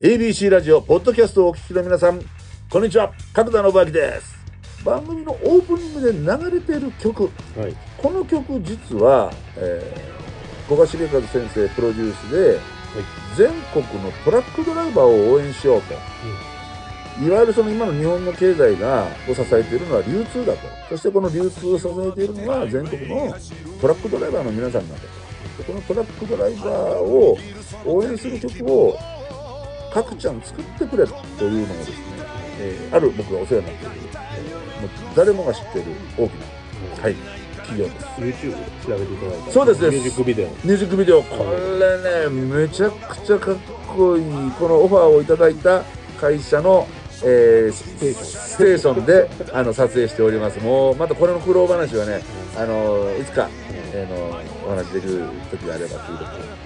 ABC ラジオポッドキャストをお聞きの皆さん、こんにちは。角田信明です。番組のオープニングで流れている曲、この曲実は、古賀重和先生プロデュースで、全国のトラックドライバーを応援しようと、いわゆるその今の日本の経済を支えているのは流通だと。そしてこの流通を支えているのは全国のトラックドライバーの皆さんなんだと。このトラックドライバーを応援する曲を角ちゃん作ってくれというのをですね、ある僕がお世話になっている、もう誰もが知っている大きな、企業です。 YouTube で調べていただいた。 そうです。 ミュージックビデオ。 これね、めちゃくちゃかっこいい。このオファーをいただいた会社の、ステーションで撮影しております。もうまたこれの苦労話はね、いつか、お話できる時があればということで